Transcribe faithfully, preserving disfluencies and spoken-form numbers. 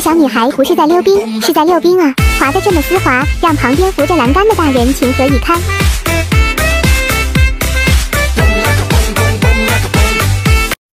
小女孩不是在溜冰，是在溜冰啊！滑得这么丝滑，让旁边扶着栏杆的大人情何以堪？